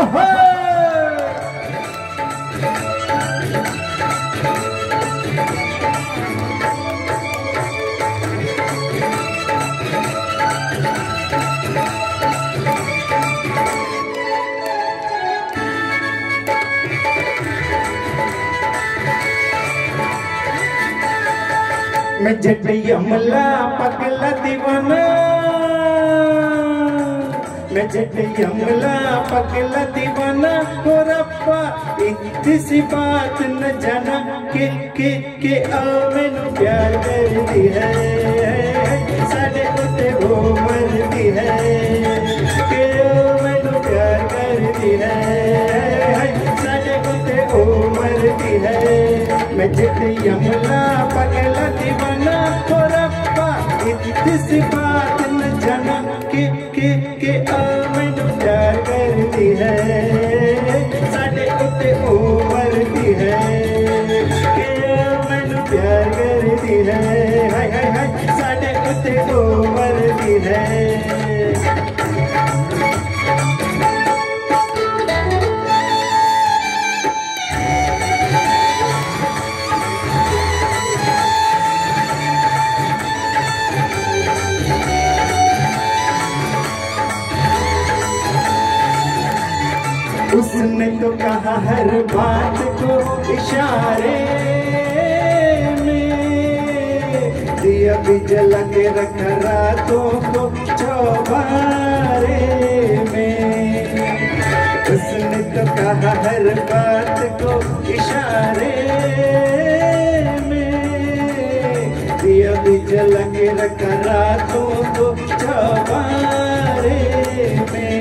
मैं जटी अमला पगला दीवाना, मैं जटी अमला पगला दीवाना। हो रब्बा इतनी सी बात न जाना के आ मैनू प्यार करदी है, साडे उत्ते वो मरदी है के ओ मैनू प्यार करदी है, साडे उत्ते वो मरदी है। मैं जटी अमला पगला दीवाना। हो रब्बा इतनी सी बात न जाना के आ मैनू प्यार करदी है, साडे उत्ते ओ मरदी है के आ मैनू प्यार करदी है, हाय हाय हाय साडे उत्ते ओ मरदी है। उसने तो कहा हर बात को इशारे में, दिया भी जला के रखा रातों को चौबारे में। उसने तो कहा हर बात को इशारे में, दिया भी जला के रखा रातों को चौबारे में।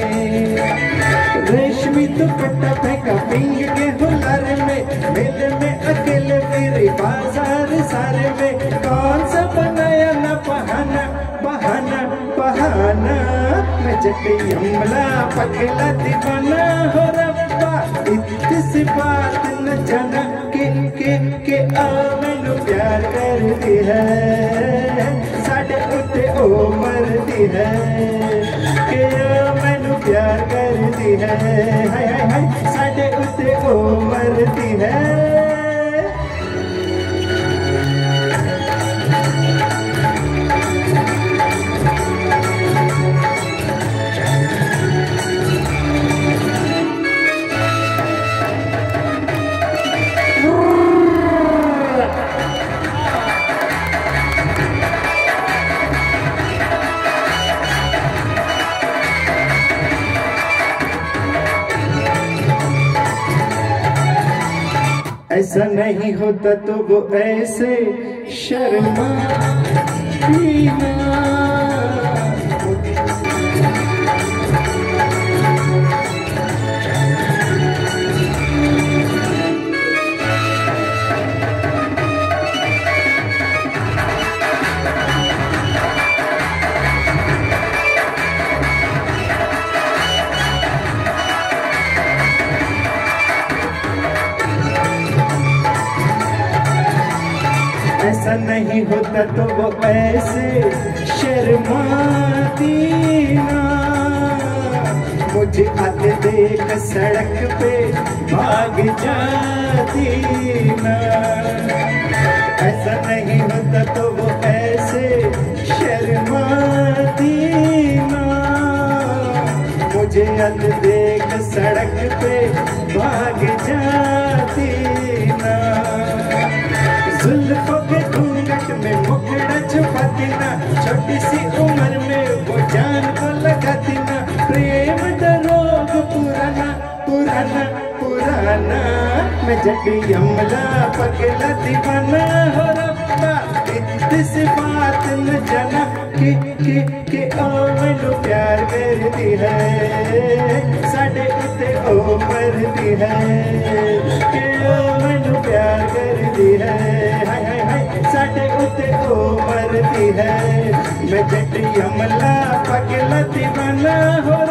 रेशमी दुपट्टा फेंका पिंग के हुलर में, मेले में अकेले फिरे बाजार सारे में। कौन सा बनाया ना बहाना बहाना बहाना, मैं जटी अमला पगला दीवाना। हो रब्बा इतनी सी बात न जाना के आ मैनू प्यार करदी है, साडे उत्ते ओ मरदी है के आ मैनू प्यार करदी है, हाय हाय हाय साडे उत्ते ओ मरदी है। ऐसा नहीं होता तो वो ऐसे शर्मा ना। ऐसा नहीं होता तो वो ऐसे शर्माती ना, मुझे आते देख सड़क पे भाग जाती ना। ऐसा नहीं होता तो वो ऐसे शर्माती ना, मुझे आते देख सड़क पे भाग जाती ना। जुल्फों के घूंघट में मुखड़ा छुपाती ना, छोटी सी उम्र में वो जान को लगाती ना। प्रेम का रोग पुराना पुराना पुराना, मैं जटी अमला पगला दीवाना। हो रब्बा इतनी सी बात न जाना के ओ मैनू प्यार करदी है, साडे उत्ते ओ मरदी है के ओ मैनू प्यार करदी है, हाय हाय हाय साडे उत्ते ओ मरदी है। मैं जटी अमला पगला दीवाना। हो